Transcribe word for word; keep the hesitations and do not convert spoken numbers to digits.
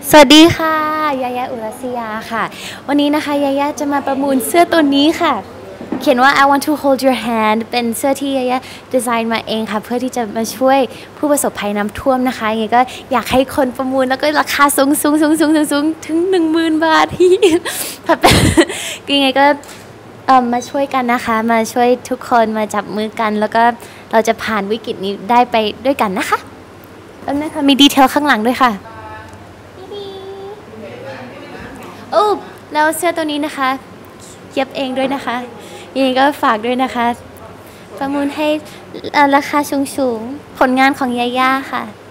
สวัสดีค่ะยายาอุรัสยาค่ะวันนี้นะคะยายาจะมาประมูลเสื้อตัวนี้ค่ะเขียนว่า I want to hold your hand เป็นเสื้อที่ยายาดีไซน์มาเองค่ะเพื่อที่จะมาช่วยผู้ประสบภัยน้ำท่วมนะคะยังไงก็อยากให้คนประมูลแล้วก็ราคาสูงสูงสูงสูงสูงสูงถึงหนึ่งหมื่นบาทที่ยังไงก็มาช่วยกันนะคะมาช่วยทุกคนมาจับมือกันแล้วก็เราจะผ่านวิกฤตนี้ได้ไปด้วยกันนะคะแล้วนะคะมีดีเทลข้างหลังด้วยค่ะโอ้แล้วเสื้อตัวนี้นะคะเย็บเองด้วยนะคะยังไงก็ฝากด้วยนะคะประมูลให้ราคาสูงๆผลงานของยาย่าค่ะ